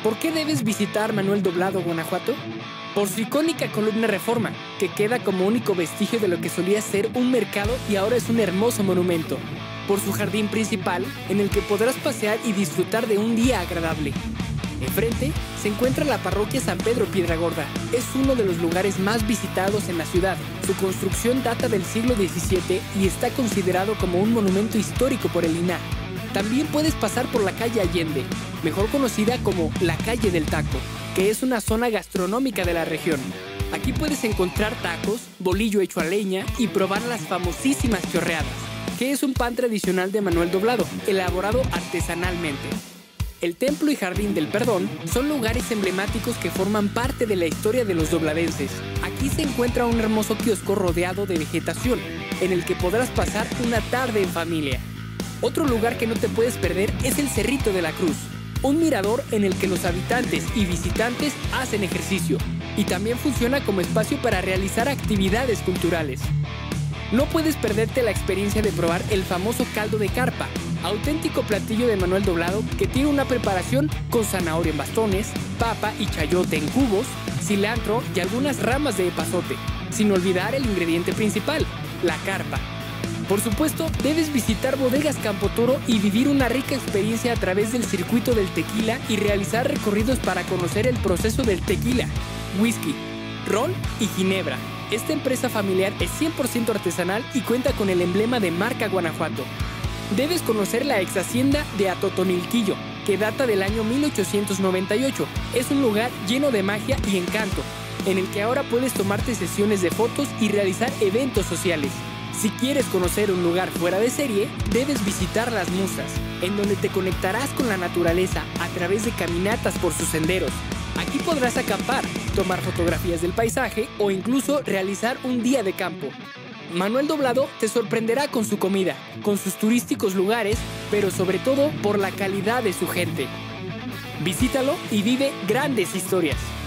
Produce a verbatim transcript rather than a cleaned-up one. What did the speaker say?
¿Por qué debes visitar Manuel Doblado, Guanajuato? Por su icónica columna Reforma, que queda como único vestigio de lo que solía ser un mercado y ahora es un hermoso monumento. Por su jardín principal, en el que podrás pasear y disfrutar de un día agradable. Enfrente se encuentra la parroquia San Pedro Piedragorda. Es uno de los lugares más visitados en la ciudad. Su construcción data del siglo diecisiete y está considerado como un monumento histórico por el I N A H. También puedes pasar por la calle Allende, mejor conocida como la calle del taco, que es una zona gastronómica de la región. Aquí puedes encontrar tacos, bolillo hecho a leña y probar las famosísimas chorreadas, que es un pan tradicional de Manuel Doblado, elaborado artesanalmente. El Templo y Jardín del Perdón son lugares emblemáticos que forman parte de la historia de los dobladenses. Aquí se encuentra un hermoso kiosco rodeado de vegetación, en el que podrás pasar una tarde en familia. Otro lugar que no te puedes perder es el Cerrito de la Cruz, un mirador en el que los habitantes y visitantes hacen ejercicio, y también funciona como espacio para realizar actividades culturales. No puedes perderte la experiencia de probar el famoso caldo de carpa, auténtico platillo de Manuel Doblado que tiene una preparación con zanahoria en bastones, papa y chayote en cubos, cilantro y algunas ramas de epazote, sin olvidar el ingrediente principal, la carpa. Por supuesto, debes visitar Bodegas Campo Toro y vivir una rica experiencia a través del circuito del tequila y realizar recorridos para conocer el proceso del tequila, whisky, ron y ginebra. Esta empresa familiar es cien por ciento artesanal y cuenta con el emblema de marca Guanajuato. Debes conocer la ex hacienda de Atotonilquillo, que data del año mil ochocientos noventa y ocho. Es un lugar lleno de magia y encanto, en el que ahora puedes tomarte sesiones de fotos y realizar eventos sociales. Si quieres conocer un lugar fuera de serie, debes visitar Las Musas, en donde te conectarás con la naturaleza a través de caminatas por sus senderos. Aquí podrás acampar, tomar fotografías del paisaje o incluso realizar un día de campo. Manuel Doblado te sorprenderá con su comida, con sus turísticos lugares, pero sobre todo por la calidad de su gente. Visítalo y vive grandes historias.